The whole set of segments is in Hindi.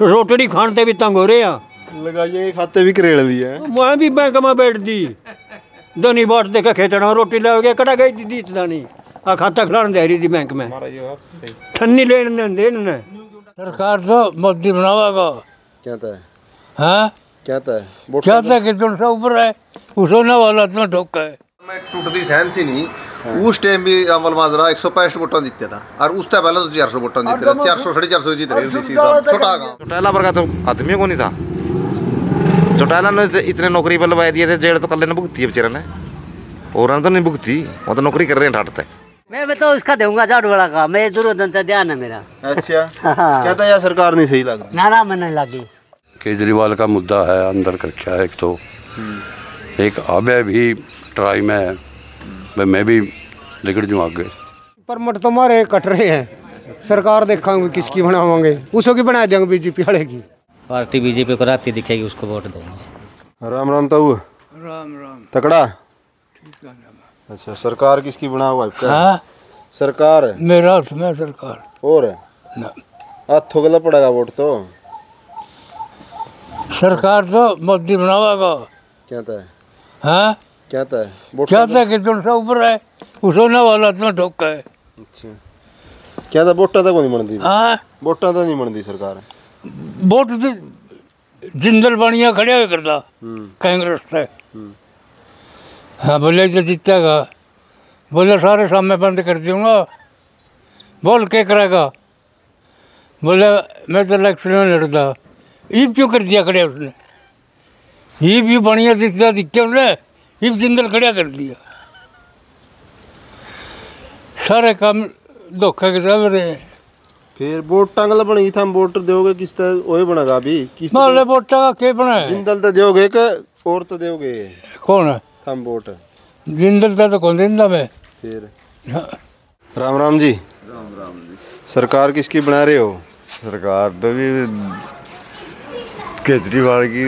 रोटड़ी खाने ते भी तंग हो रहे हैं। लगाइए खाते भी करेड़ दिए हैं। मैं भी बैंक में बैठ दी दनी बाट देखे खेतना रोटी लाओगे कटा गई दी दानी आ खाता खिलाने दे रही थी बैंक में ठन्नी लेने देने। सरकार तो मोदी बनावागा क्या था हाँ क्या था क्या था कि तुमसे ऊपर है उसो ना वाला इतना ठोका है। मैं टूटती सहन थी नहीं उस टाइम भी रामल माजरा 165 वोटा जीतता था और उससे पहले तो 400 वोटा जीते थे 400 450 जीत रहे छोटा गाँव। चौटाला पर का तो आदमी को नहीं था। चौटाला ने इतने नौकरी पर लगा दिए थे जेल तो कल ने भुगती है बेचारे ने और तो नहीं भुगती वो तो नौकरी कर रहे हैं ठाट तक। मैं तो उसका दूंगा झाड़ू वाला का मैं दुर्योधन का ध्यान है मेरा। अच्छा क्या था यार सरकार नहीं सही लग ना मैं नहीं लगी। केजरीवाल का मुद्दा है अंदर कर क्या है एक तो एक अबे भी ट्राई में है मैं भी लिकड़ जाऊँ आगे। परमट तो हमारे कट रहे हैं सरकार देखेंगे किसकी बनावांगे उसो की बना देंगे बीजेपी वाले की। पार्टी बीजेपी को रात दिखेगी उसको वोट देंगे। राम राम ताऊ राम राम तकड़ा। अच्छा सरकार किसकी बना हुआ है हाँ सरकार मेरा उसमें सरकार और ना हाथों गला पड़ेगा वोट तो सरकार तो मोदी बनावागा क्या था हाँ क्या था क्या था कि तुमसे ऊपर है उसो ना वाला इतना ठोका है। अच्छा क्या था वोटा तो नहीं बनती हाँ वोटा तो नहीं बनती सरकार वोट जिंदल बनिया खड़े हुए करता कांग्रेस से हाँ बोले तो जीतेगा बोले सारे सामने बंद कर दूंगा बोल क्या करेगा बोले मैं तो इलेक्शन में लड़ता ईब क्यों कर दिया खड़े उसने ईब भी बढ़िया दिखते उसने ईब जिंदल खड़ा कर दिया सारे काम धोखा के सब रहे। फिर वोट टांगला बनी था वोट दोगे किस तरह वही बनेगा अभी किस बोले वोटा का क्या बना है जिंदल तो दोगे कि और तो दोगे कौन है हम वोट जिंदल का तो कौन दिंदा मैं फिर राम राम जी सरकार किसकी बना रहे हो। सरकार तो भी केजरीवाल की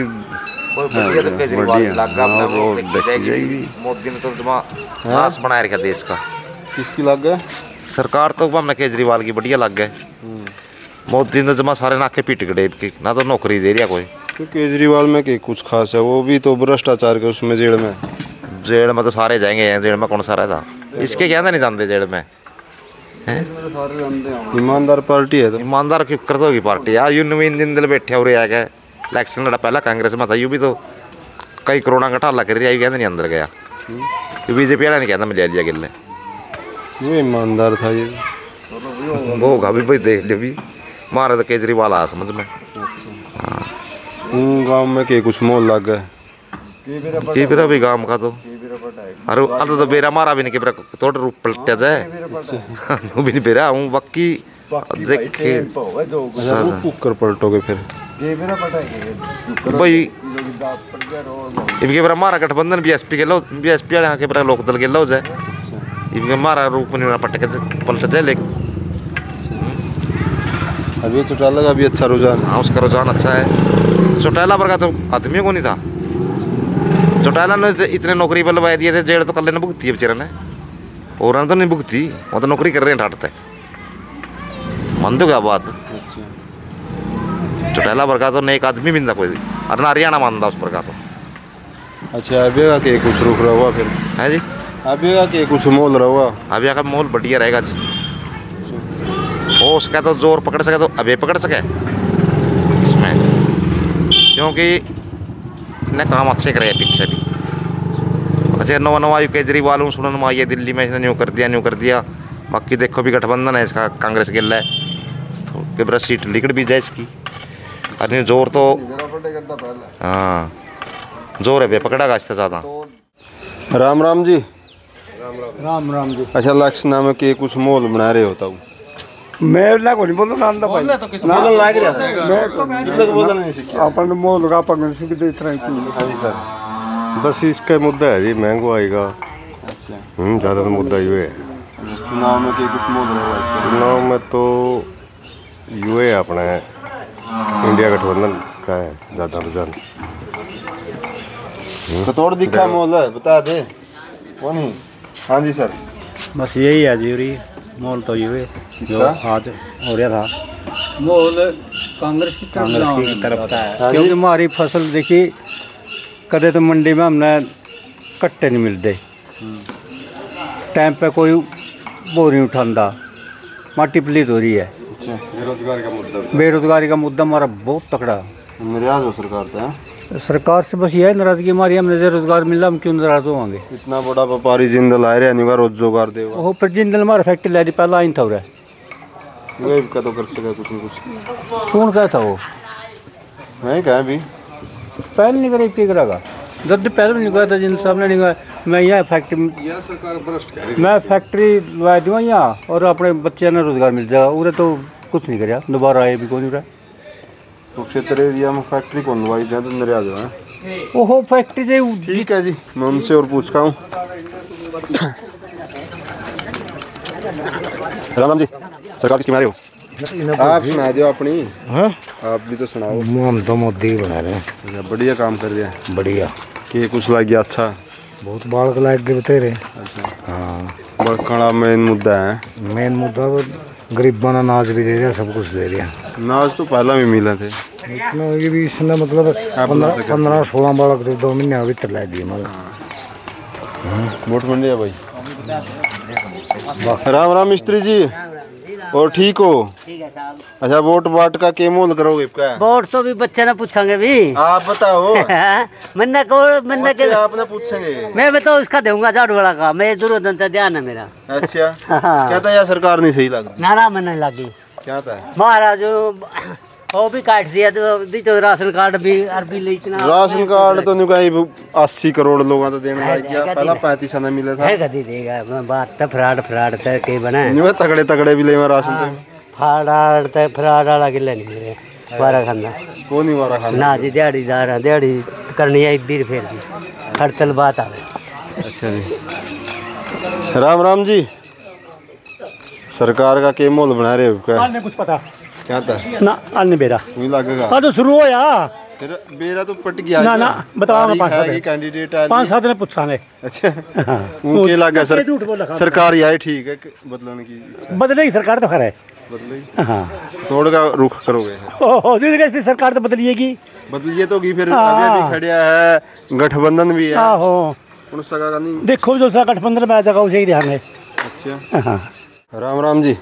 मोदी ने तो नाश बनाया रखा देश का। किसकी लग गया सरकार तो हमने केजरीवाल की बढ़िया लग गए। मोदी ने जमा सारे नाके पीट गए ना तो नौकरी दे रहा कोई। तो केजरीवाल में क्या कुछ खास है वो भी तो भ्रष्टाचार के उसमें जेल में तो सारे जाएंगे जेल में कौन सा रहता इसके क्या नहीं जानते जेल में ईमानदार पार्टी है तो ईमानदार क्यों कर दोगी पार्टी यार यू नवीन जिंदल बैठे हो रहा है इलेक्शन लड़ा पहला कांग्रेस में था यू भी तो कई करोड़ा का ढाला कर रहा है कहते नहीं अंदर गया बीजेपी वाला नहीं कहता मैं ले लिया गिले ये ईमानदार था ये वो होगा भी भाई देख लियो भी मारा तो केजरीवाल आया समझ में। गाँव में के कुछ मोल लग गए की बेरा भी गाँव का तो अरे अल तो बेरा मारा भी नहीं कि थोड़ा रूप पलटा जाए वो भी नहीं बेरा हूँ बाकी देखे कुकर पलटोगे फिर भाई इनके बेरा मारा गठबंधन बीएसपी के लो बीएसपी वाले यहाँ के बेरा लोकदल के लो जाए इनके मारा रूप नहीं होना पटके पलट जाए लेकिन अभी चौटाला का भी अच्छा रुझान हाँ उसका रुझान अच्छा है। चौटाला पर का तो आदमी को नहीं था। चौटाला ने इतने नौकरी पर लगा दिए थे जेल तो कल ने भुगती है बेचारे ने और तो नहीं भुगती वो तो नौकरी कर रहे हैं ठाट तक मान दो क्या बात। चौटाला पर का तो नहीं एक आदमी भी नहीं था कोई और ना हरियाणा मानता उस पर का तो। अच्छा अभी का के कुछ रुक रहा हुआ फिर है जी अभी का के कुछ मोल रहा हुआ अभी का मोल बढ़िया रहेगा जी वो उसका तो जोर पकड़ सके तो अभी पकड़ सके इसमें क्योंकि ने काम अच्छे करे पीछे भी। अच्छा नवा नवा केजरीवाल हूँ सुनने में आई है दिल्ली में इसने न्यू कर दिया बाकी देखो भी गठबंधन है इसका कांग्रेस गिल है तो के सीट लिकड़ भी जाए इसकी अरे जोर तो हाँ जोर है बे पकड़ेगा इससे ज़्यादा। राम राम जी राम राम जी। अच्छा लक्ष्य में के कुछ मोल बना रहे होता हूँ मैं ना कोनी बोलो नांदा भाई तो किस बोलने लाग रहा मैं बोलना नहीं सीखा अपन मोल का अपन सीख दे इतना ही हाँ जी सर बस इसका मुद्दा है जी महंगाई का। अच्छा ज़्यादा मुद्दा ये है चुनाव में के कुछ मोल रहा है चुनाव में तो ये अपना इंडिया गठबंधन का है ज़्यादा रुझान। तो थोड़ा दिखा मोल है बता दे वो नहीं। हाँ जी सर बस यही है जी मोल तो ये जो आज हो रहा था मोल कांग्रेस की तरफ है, क्योंकि हमारी फसल देखी कदे तो मंडी में हमने कट्टे नहीं मिलते, टाइम पे कोई वो नहीं उठाता, माटी पलीत हो रही है। बेरोजगारी का मुद्दा हमारा बहुत तकड़ा। नाराज हो सरकार था? सरकार से बस यह नाराजगी हमारी, हमने रोजगार मिला, हम क्यों नाराज होंगे? इतना बड़ा व्यापारी जिंदल आ रहा है, रोजगार देगा वो फिर जिंदल हमारा फैक्ट्री ला दी पहला आइन था उरे का तो कर सका कुछ न कुछ। कौन कहा था वो? मैं कहा भी पहले नहीं करे क्या करेगा, जब पहले नहीं कहा था, जिन साहब ने नहीं कहा मैं यहाँ फैक्ट्री मैं फैक्ट्री लगा दूँगा यहाँ और अपने बच्चे ने रोजगार मिल जाएगा, उरे तो कुछ नहीं कराया, दोबारा आए भी कौन रहा। तो क्षेत्र एरिया में फैक्ट्री कौन दवाई जाए तो नाराज हो? ओहो फैक्ट्री से ठीक है जी, मैं उनसे और पूछता हूँ। राम जी, सरकार किसकी मारे हो? आप सुना दो अपनी। हाँ, आप भी तो सुनाओ। हम तो मोदी बना रहे हैं। बढ़िया काम कर रहे हैं। बढ़िया। कि कुछ लग गया अच्छा? बहुत बाढ़ लायक के बता रहे। अच्छा हाँ, बड़ा मेन मुद्दा है। मेन मुद्दा गरीबों ने अनाज भी दे रहा, सब कुछ दे रहा। अनाज तो पहला भी मिला थे, इतना ये भी इसने मतलब 15-16 बालक 2 महीने भीतर ला दिए मगर। वोट मंडी है भाई। राम राम मिस्त्री जी, और ठीक हो? ठीक है साहब। अच्छा, वोट बाट का के मोल करोगे? वोट तो भी बच्चे ने पूछेंगे भी। आप बताओ। मन्ना के आपने पूछेंगे? मैं तो उसका दूंगा झाड़ू वाला का, मैं दुर्योधन का ध्यान है मेरा। अच्छा, क्या था यार, सरकार नहीं सही लग रही? ना मन नहीं लगी। क्या था महाराज वो भी काट दिया, तो राशन कार्ड भी अरबी ले इतना। राशन कार्ड तो नहीं कहीं 80 करोड़ लोगों तो देने लग गया, पहला 35 आना मिला था। है कदी देगा, बात तो फ्रॉड तक के बना है। नहीं तगड़े तगड़े भी ले राशन पे। फ्रॉड वाला गिल्ला नहीं मेरे वारा खाना। कौन नहीं वारा खाना? ना जी, दिहाड़ीदार है, दिहाड़ी करनी है, बीर फेर दी हड़तल बात आवे। अच्छा जी, राम राम जी, सरकार का के मोल बना रहे हो क्या? कुछ पता क्या था ना, अन्य बेरा वही लगेगा। हाँ तो शुरू हो या फिर बेरा तो पट गया ना ना, बताओ 5-7 कैंडिडेट है, 5-7 ने पूछा ने। अच्छा, उनके लगा सरकार यही ठीक है, बदलने की इच्छा बदलेगी सरकार तो खैर है, बदलेगी। हाँ, थोड़ा का रुख करोगे? सरकार तो बदलिएगी, बदलिए तो की फिर अभी भी खड़िया है, गठबंधन भी है। आहो, नहीं देखो जो सा गठबंधन में आ जाएगा उसे ही ध्यान है। अच्छा, राम राम जी,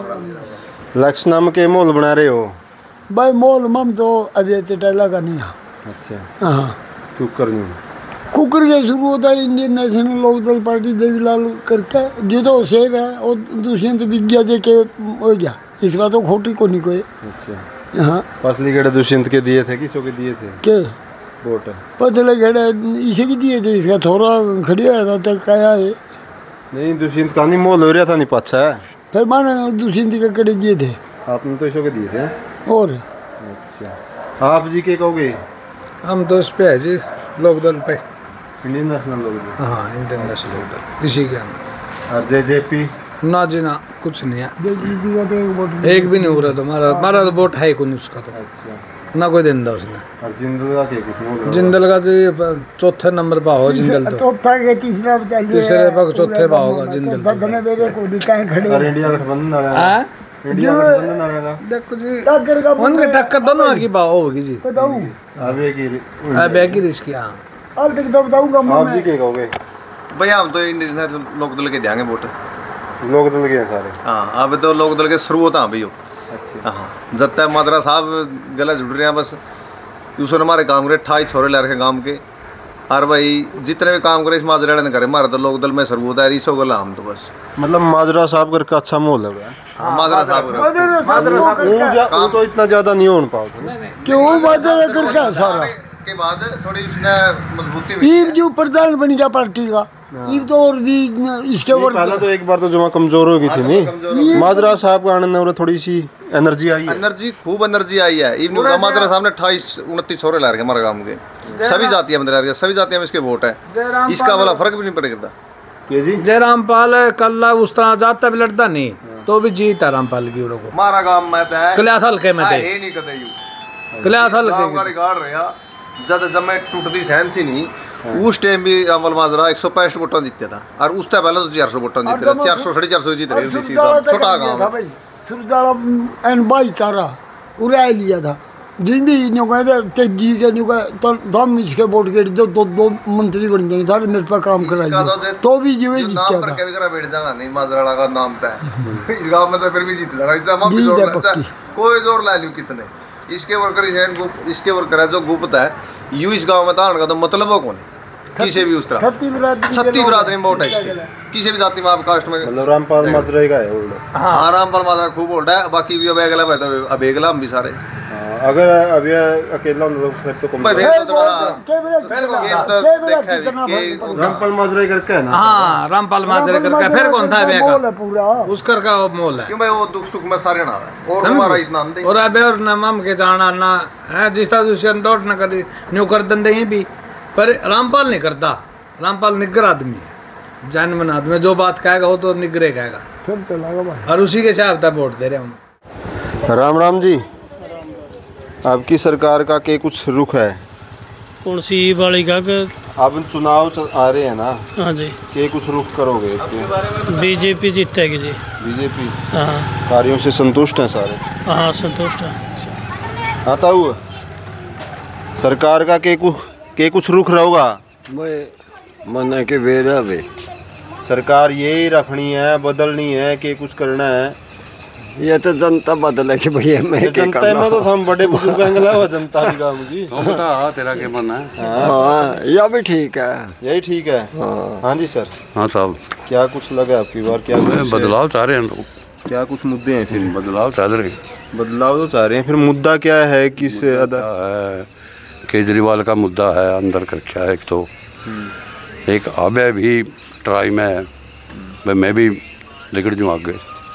लक्ष्य नाम के मोल बना रहे हो भाई? मोल मम तो अभी चटेला का नहीं है। अच्छा, हाँ, कुकर नहीं, कुकर के शुरू होता है Indian National Lokdal party Devilal करके, जो तो शेर है और दुष्यंत विज्ञा दे के हो गया, इसका तो खोटी को नहीं कोई। अच्छा, हाँ, फसली गेड़े दुष्यंत के दिए थे, किसों के दिए थे? के वोट पतले गेड़े इसे की दिए थे, इसका थोड़ा खड़िया था तक क्या है। नहीं, दुष्यंत का नहीं मोल हो रहा था, नहीं पाछा है, फिर माने दुष्यंत के कड़े दिए थे। आपने तो इसो के दिए थे। और अच्छा, आप जी के कहोगे? हम तो इस पे है जी, लोकदल पे, इंडियन नेशनल लोकदल। हाँ, इंडियन नेशनल लोकदल, इसी के हम। और जेजेपी? ना जी ना, कुछ नहीं है, एक भी नहीं हो रहा। तो हमारा तो वोट है कौन उसका, तो ना कोई दिन था उसने। और जिंदल का क्या कुछ? जिंदल का जी चौथे नंबर पर हो जिंदल, तो चौथा के तीसरे पर चौथे पर होगा जिंदल। और इंडिया गठबंधन वाला? इंडिया गठबंधन वाला देखो जी, उनके टक्कर दोनों की बात होगी जी। बताऊं अबे की रिस्क। हाँ, और तो बताऊंगा मैं। आप जी के कहोगे? भैया हम तो इंडियन लोकदल के देंगे वोट। लोकदल के सारे? हाँ, अब तो लोकदल के शुरू होता है भैया। अच्छा, हाँ, जब तक मादरा साहब गला जुड़ रहे हैं, बस दूसरे हमारे काम करे 28 छोरे ला रखे काम के, और भाई जितने भी काम करे इस माजरा ने करे, हमारा तो लोकदल में शुरू होता है, रीसो गला हम तो बस। मतलब माजरा साहब करके अच्छा मोल है। माजरा साहब तो इतना ज्यादा नहीं हो पाता, क्यों माजरा करके सारा के बाद थोड़ी उसने मजबूती ईब जो प्रधान बन गया पार्टी का, ईब तो और भी इसके ऊपर पहला तो एक बार तो जमा कमजोर हो गई थी। नहीं, माजरा साहब का आनंद और थोड़ी सी एनर्जी आई है, एनर्जी खूब एनर्जी आई है। इवन माजरा साहब ने 28-29 छोरे ला रखे हमारे गांव के, सभी जातियां में ला रखे, सभी जातियां में इसके वोट है, इसका वाला फर्क भी नहीं पड़ेगा। जयराम पाल कल्ला उस तरह जाता भी लड़ता नहीं, तो भी जीत है रामपाल की को। हमारा गांव में तो है कल्याथ हल्के में थे, नहीं कदे यू कल्याथ हल्के का रिकॉर्ड रहा, जब मैं टूटती सहन थी नहीं, उस टाइम भी रामपाल माजरा 165 वोटों जीतता था, और उस टाइम पहले तो 400 वोटों जीते थे, 400-450 जीत रहे, छोटा गांव सुरदाड़ा एन बाई तारा उड़ा लिया था दिन भी न्यू कहते तेजी के न्यू तो दम इसके वोट के दो मंत्री बन जाएंगे सारे मेरे पर काम कराएंगे तो भी जो जीता था कभी करा बैठ जाएगा नहीं माजराड़ा का नाम था इस गांव में तो फिर भी जीत जाएगा इससे हम भी जोर कोई जोर ला लूं कितने इसके वर्कर हैं गुप इसके वर्कर है जो गुप्त है यू इस गांव में था का तो मतलब हो कौन किसी भी उस तरह छत्ती बिरादरी में वोट है किसी भी जाति में आप कास्ट में मतलब रामपाल माजरा का है हाँ रामपाल माजरा खूब वोट है बाकी भी अब अगला है तो अब अगला हम भी सारे अगर अभी अकेला फिर तो कम रामपाल माजरा करके है ना हाँ रामपाल माजरा करके फिर कौन था पूरा उसकर का मोल है क्यों भाई वो दुख सुख में सारे ना और हमारा इतना नहीं और अबे और ना मम के जाना ना है जिस तरह दुष्यंत दौड़ ना करी न्यू कर दंदे ही भी पर रामपाल नहीं करता रामपाल निग्र आदमी है जानमन आदमी जो बात कहेगा वो तो निग्रे कहेगा सब चलागा भाई और उसी के हिसाब से वोट दे रहे हम राम राम जी आपकी सरकार का क्या कुछ रुख है कौन सी वाली का अब चुनाव आ रहे हैं ना हाँ जी क्या कुछ रुख करोगे बीजेपी जीतेगी जी बीजेपी हाँ कार्यों से संतुष्ट हैं सारे हाँ संतुष्ट है आता हुआ सरकार का क्या कुछ रुख रहेगा मन के बेरा बे सरकार यही रखनी है बदलनी है कि कुछ करना है ये तो जनता बदलेगी भैया मैं जनता में तो हम बड़े बुजुर्ग हैं जनता भी काम की बता तेरा क्या मन है हाँ यह भी ठीक है यही ठीक है हाँ जी सर हाँ साहब क्या कुछ लगा आपकी बार क्या कुछ बदलाव चाह रहे हैं लोग क्या कुछ मुद्दे हैं फिर बदलाव चाह रहे हैं बदलाव तो चाह रहे हैं फिर मुद्दा क्या है किस है केजरीवाल का मुद्दा है अंदर कर क्या है एक तो एक अभय भी ट्राई में है भाई मैं भी लिखड़ दूँ आगे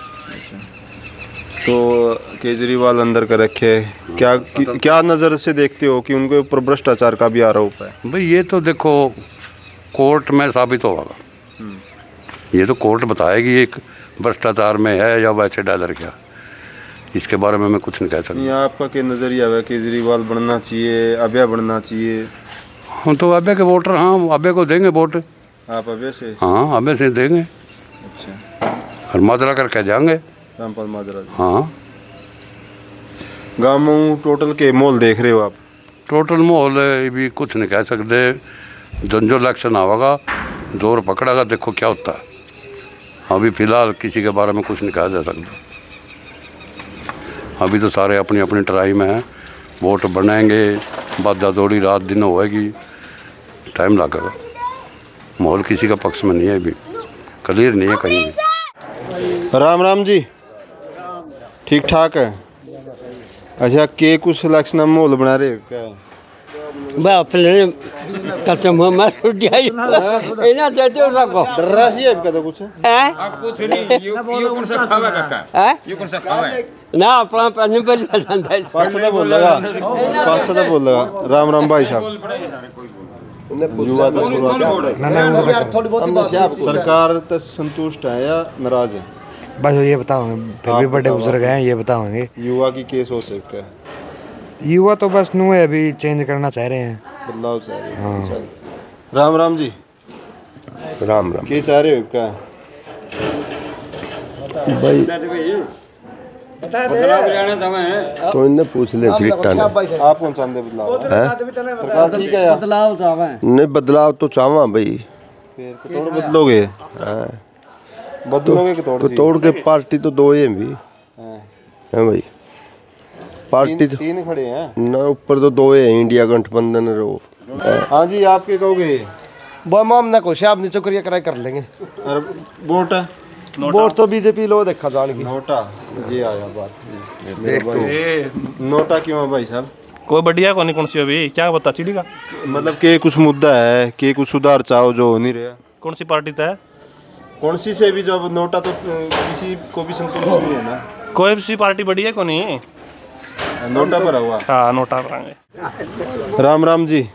तो केजरीवाल अंदर कर रखे क्या नज़र से देखते हो कि उनके ऊपर भ्रष्टाचार का भी आरोप है भाई ये तो देखो कोर्ट में साबित होगा ये तो कोर्ट बताएगी एक भ्रष्टाचार में है या वैसे डॉलर क्या इसके बारे में मैं कुछ नहीं कह सकता आपका क्या नज़रिया है केजरीवाल बनना चाहिए अभय बनना चाहिए हम तो अभय के वोटर हाँ अभय को देंगे वोट आप अभय से हाँ अभय से देंगे अच्छा और माजरा करके जाएंगे रामपाल माजरा हाँ गाँव में टोटल के माहौल देख रहे हो आप टोटल माहौल भी कुछ नहीं कह सकते जन जो इलेक्शन आवेगा जोर पकड़ेगा देखो क्या होता है अभी फ़िलहाल किसी के बारे में कुछ नहीं कहा जा सकता अभी तो सारे अपनी अपनी ट्राई में हैं वोट बनाएंगे बाधा दौड़ी रात दिन होएगी टाइम लगेगा माहौल किसी का पक्ष में नहीं है अभी क्लियर नहीं है कहीं भी राम राम जी ठीक ठाक है अच्छा के कुछ इलेक्शन में माहौल बना रहे क्या मैं अपने कसम मैं छूट गई इना देते हो रखो डर रहा सी आपका तो कुछ है कुछ नहीं ये कौन सा खावा काका है ये कौन सा खावा है ना अपना पन्नी पर जानता है 500 बोल लगा 500 बोल लगा राम राम भाई साहब युवा तो सरकार तो संतुष्ट है या नाराज है बस ये बताओगे फिर भी बड़े बुजुर्ग हैं ये बताओगे युवा की केस हो सकता है युवा तो बस नू है अभी चेंज करना चाह रहे हैं बदलाव चाह रहे हैं हाँ। राम राम जी राम राम क्या चाह रहे हो क्या भाई तो इन्हें पूछ ले आप कौन चाहते बदलाव सरकार ठीक है यार बदलाव चाहवा नहीं बदलाव तो चाहवा भाई फिर तोड़ बदलोगे बदलोगे तो तोड़ के पार्टी तो दो हैं भी है भाई पार्टी तीन खड़े हैं ना ऊपर तो दो है इंडिया गठबंधन रो हाँ जी आप क्या कहोगे वो हम ना कुछ आप नीचे करिए कराई कर लेंगे वोट वोट तो बीजेपी लो देखा जान की नोटा ये आया बात नोटा क्यों है भाई साहब कोई बढ़िया कौन कौन सी अभी क्या बता चिड़ी का मतलब के कुछ मुद्दा है के कुछ सुधार चाहो जो हो नहीं रहा कौन सी पार्टी तय कौन सी से भी जब नोटा तो किसी को भी संतुष्ट नहीं है ना कोई सी पार्टी बढ़िया कौन नहीं नोटा पर हुआ हाँ नोटा पर राम राम जी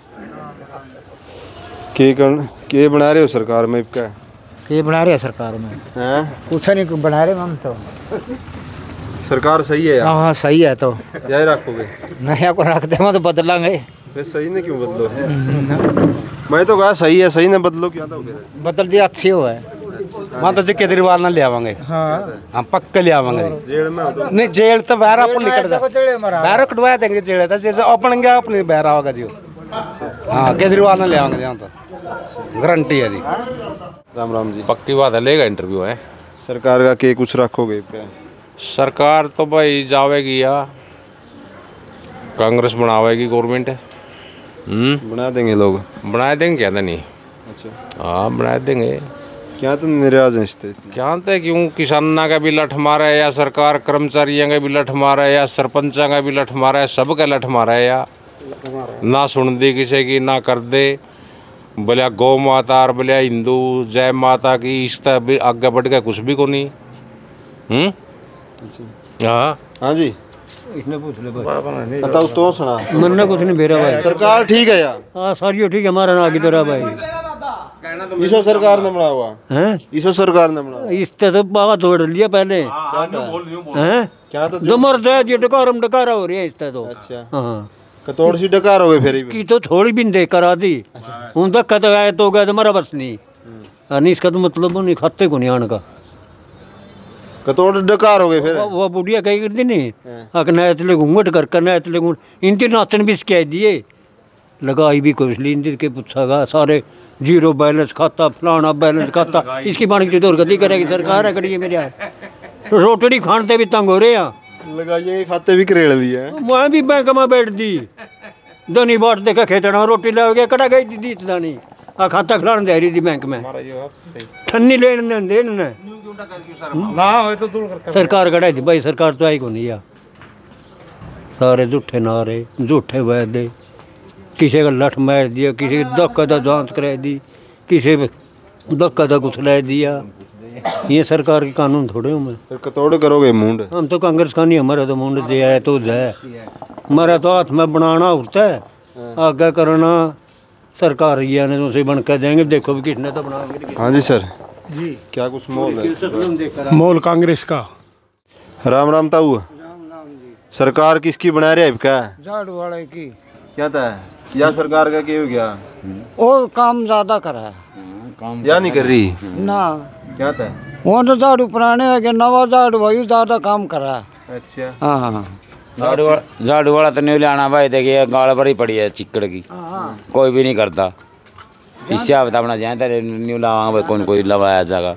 के बना रहे हो सरकार में क्या ये बना रहे हैं सरकार में हैं कुछ नहीं बना रहे हम तो सरकार सही है यार हाँ सही है तो यही रखोगे नया को रख दे तो बदलांगे फिर सही ने क्यों बदलो मैं तो कहा सही है सही ने बदलो क्या था बदल दिया अच्छी हो है वहाँ तो जी केजरीवाल ना ले आवांगे। हम पक्का ले आवांगे। जेल में हो तो नहीं जेल तो बाहर अपन निकल जा बाहर कटवा देंगे जेल तो जैसे अपन गया अपने बाहर आवागा जी। हाँ केजरीवाल ना ले आवांगे यहाँ तो गारंटी है जी। राम राम जी। पक्की बात है, लेगा इंटरव्यू है। सरकार का के कुछ रखोगे क्या? सरकार तो भाई जावेगी या कांग्रेस बनावेगी गवर्नमेंट। बना देंगे लोग, बना देंगे क्या नहीं। अच्छा हाँ बना देंगे। क्या तो नाराज हैं इससे? क्या तो क्यों किसाना का भी लठ मारा है या सरकार कर्मचारियों का भी लठ मारा है या सरपंचा का भी लठ मारा है, सबका लठ मारा है या ना सुन दी किसी की ना कर दे। बोलिया गौ माता और बोलिया हिंदू जय माता की इस तरह भी आगे बढ़ गया कुछ भी को नहीं। हाँ हाँ जी इसने पूछ ले भाई। बताओ तो सुना। मन्ना कुछ नहीं बेरा भाई। सरकार ठीक है यार। हाँ सारी ठीक है हमारा ना आगे तेरा भाई। ईशो सरकार ने बना हुआ है। ईशो सरकार ने बना इससे तो बाबा तोड़ लिया पहले। हैं क्या तो जो मर्द है ये डकारम डकारा हो रही है इससे तो। अच्छा हाँ कतोड़ सी डकार हो गए फिर की तो थोड़ी भी दे करा दी। उन तक कहते आए तो गए तुम्हारा बस नहीं। नहीं इसका तो मतलब नहीं खाते को नहीं आने का। कतोड़ डकार हो गए फिर। वो बुढ़िया कही करती नहीं नए घूंघट कर नए इनके नाचन भी कह दिए लगाई भी कुछ ली इनके पूछागा सारे जीरो बैलेंस खाता फलाना बैलेंस खाता इसकी बाणी की दौर गति करेगी सरकार है करिए मेरे रोटड़ी खानते भी तंग हो रहे हैं। लगाइए खाते भी करेड़ लिए मैं भी बैंक में बैठ दी धनी बाट देखा खेतना रोटी ला गया कटा गई दी दानी आ खाता खिलाने दे रही थी बैंक में ठन्नी लेने देने सरकार कटाई थी भाई। सरकार तो आई को नहीं आ सारे झूठे नारे झूठे वायदे किसी का लठ मार दिया किसी धक्का दा जांच करा दी किसी धक्का दा कुछ ला दिया। ये सरकार के कानून थोड़े हूँ मैं। कतोड़ करोगे मुंड। हम तो कांग्रेस का नहीं हमारा तो मुंड जे है तो जाए हमारा तो हाथ में बनाना होता है आगे करना सरकार ही आने उसे बन कर देंगे। देखो भी किसने तो बनाएंगे। हाँ जी सर जी क्या कुछ मोल है? मोल कांग्रेस का। राम राम ताऊ। सरकार किसकी बना रहे है क्या? झाड़ू वाले की। क्या था या सरकार का क्या हो गया? और काम ज्यादा करा है या नहीं कर रही ना। क्या था वो तो झाड़ू पुराने है कि नवा झाड़ू वही ज्यादा काम करा है। अच्छा हाँ झाड़ू वाला तो नहीं लाना भाई। देखिए गाड़ बड़ी पड़ी है चिक्कड़ की कोई भी नहीं करता। इससे आप अपना जाए तो न्यू लावा भाई कौन कोई लवाया जाएगा।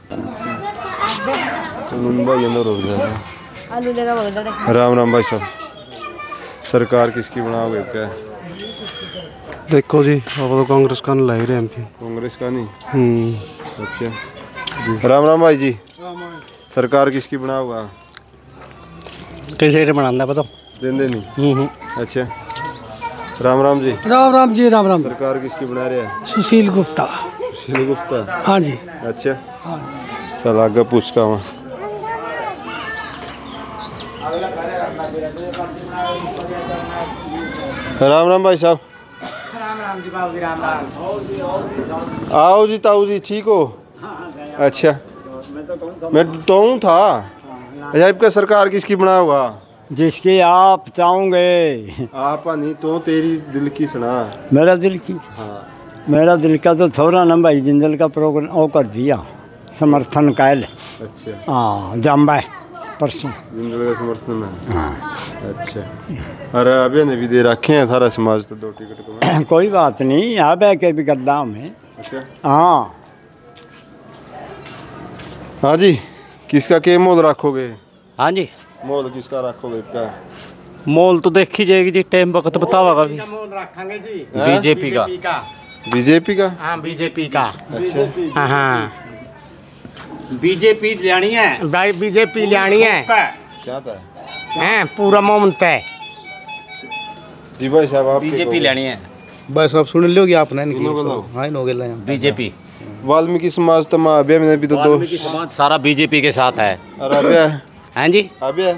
राम राम भाई साहब। सरकार किसकी बनाओगे क्या? देखो जी अब तो कांग्रेस का ला ही रहे हम। कांग्रेस का नहीं। अच्छा जी। राम राम भाई जी। सरकार किसकी बनाओगा? कैसे बनाना बताओ। देंदे नहीं। अच्छा राम राम जी। राम जी राम राम। सरकार किसकी बना रहे हैं? सुशील गुप्ता। सुशील गुप्ता हाँ जी। अच्छा चल आगे पूछता हूँ। राम राम भाई साहब। राम जी बाबू जी राम राम। आओ जी ताऊ जी ठीक हो? अच्छा मैं तो हूँ था। अच्छा आपका सरकार किसकी बना हुआ? जिसकी आप चाहोगे। आप नहीं तो तेरी दिल की सुना। मेरा दिल की। हाँ मेरा दिल का तो थोड़ा ना भाई जिंदल का प्रोग्राम वो कर दिया समर्थन कायल। अच्छा हाँ जाम्बा परसों जिंदल का समर्थन में। हाँ अच्छा अरे अभी ने भी दे रखे हैं सारा समाज तो 2 टिकट को। कोई बात नहीं यहाँ बह के भी गद्दा में। अच्छा हाँ हाँ जी किसका के मोल रखोगे? हाँ जी मोल किसका रखोगे क्या? मोल तो देखी जाएगी जी टाइम वक्त बतावा भी। मोल रखेंगे जी बीजेपी का। बीजेपी का। हाँ बीजेपी का। अच्छा हाँ बीजेपी लेनी है भाई बीजेपी लेनी है। क्या था हैं पूरा मोमंत है जी भाई साहब। आप बीजेपी लेनी है बस आप सुन लोगे आपने हाँ बीजेपी। वाल्मीकि समाज तो अभी मैंने भी तो वाल्मीकि समाज सारा बीजेपी के साथ है। अरे अभी हैं जी अभी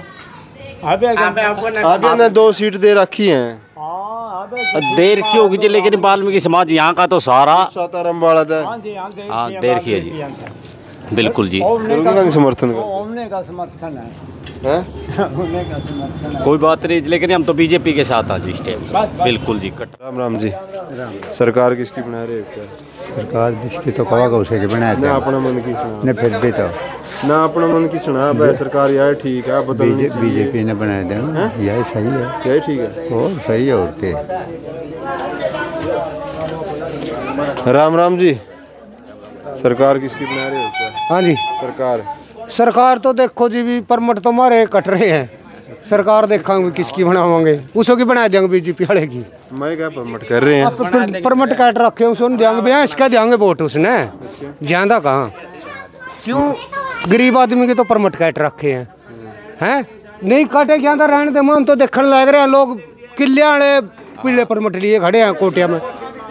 अभी ने 2 सीट दे रखी हैं। देर की होगी जी लेकिन वाल्मीकि समाज यहाँ का तो सारा साताराम वाला था। हाँ देर की है जी बिल्कुल जी। समर्थन का समर्थन है कोई बात नहीं लेकिन हम तो बीजेपी के साथ हैं जी इस टाइम बिल्कुल जी। राम राम जी। सरकार किसकी बना रहे हो क्या? सरकार जिसकी तो कवा उसे के बनाया ना अपना मन की सुना ने फिर भी तो ना अपना मन की सुना भाई सरकार यार ठीक है बीजेपी ने बनाया देना यही सही है, यही ठीक है और सही है। और के राम राम जी, सरकार किसकी बना रहे हो क्या? हाँ जी सरकार तो देखो जी भी परमट तो हमारे कट रहे हैं, सरकार देखेंगे किसकी बनावांगे, उसो की बना देंगे बीजेपी वाले की। मैं क्या परमट कर रहे हैं, परमट काट रखे उसको देंगे भैया, इसका देंगे वोट उसने ज्यादा कहाँ, क्यों गरीब आदमी के तो परमट काट रखे हैं नहीं काटे ज्यादा रहने दे। हम तो देखने लग रहे हैं लोग किले वाले पीले परमट लिए खड़े हैं कोटिया में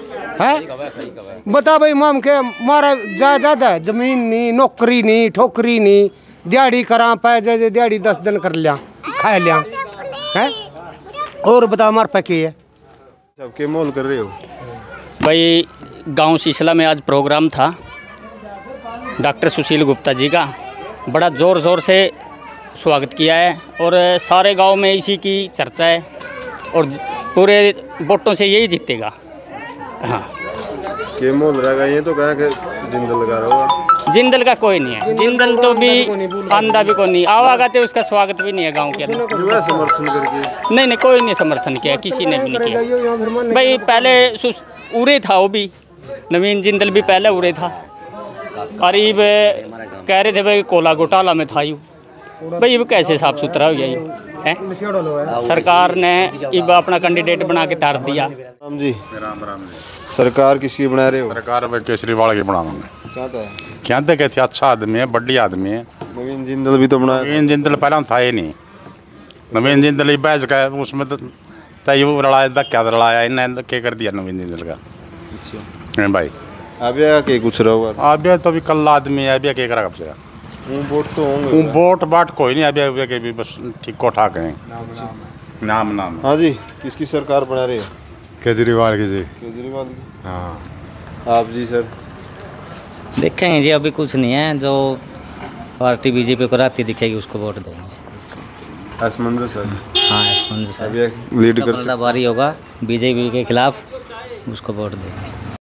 बता भाई माम के मारा ज्यादा जमीन नहीं, नौकरी नहीं, ठोकरी नहीं, दिहाड़ी करा पाए जे दिहाड़ी 10 दिन कर लिया खा लिया है। और बता हमारे पे की है सबके मोल कर रहे हो भाई। गांव सिसला में आज प्रोग्राम था डॉक्टर सुशील गुप्ता जी का, बड़ा ज़ोर ज़ोर से स्वागत किया है और सारे गांव में इसी की चर्चा है और पूरे वोटों से यही जीतेगा। हाँ के मोल रहेगा ये तो कहा कि जिंदल लगा रहा होगा, जिंदल का कोई नहीं है, जिंदल तो भी अंधा भी कोई नहीं आवागा तो उसका स्वागत भी नहीं है गांव के अंदर। समर्थन करके नहीं कोई नहीं समर्थन किया, किसी ने भी नहीं किया भाई। पहले उरे था वो भी, नवीन जिंदल भी पहले उरे था और ये कह रहे थे भाई कोला घोटाला में था यू भाई, ये कैसे साफ सुथरा हो गया ये है। सरकार ने अब अपना कैंडिडेट बना के तार दिया। राम जी सरकार किसकी बना रहे हो? सरकार में केजरीवाल की बनाऊंगा। क्या कहते अच्छा आदमी है, बढ़िया आदमी है। नवीन जिंदल भी तो बनाया, नवीन जिंदल पहले था ही नहीं, नवीन जिंदल बैच का उसमें तो तय लड़ाया क्या लड़ाया इन्हें क्या कर दिया नवीन जिंदल का। अच्छा भाई अब के कुछ रहोगा अब तो भी कल आदमी है, अब क्या करेगा बेचारा। वोट तो होंगे, वोट बाट कोई नहीं अभी के भी बस ठीक को ठाक हैं नाम। हाँ जी किसकी सरकार बना रही है? केजरीवाल की जी। केजरीवाल की, हाँ। आप जी सर? देखेंगे जी, अभी कुछ नहीं है, जो पार्टी बीजेपी को राती दिखेगी उसको वोट देंगे। असमंदर सर? हाँ असमंदर सर लीड कर बारी होगा बीजेपी के खिलाफ, उसको वोट देंगे।